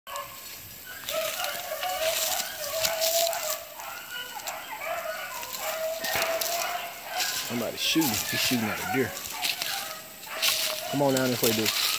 Somebody's shooting. He's shooting at a deer. Come on down this way, dude.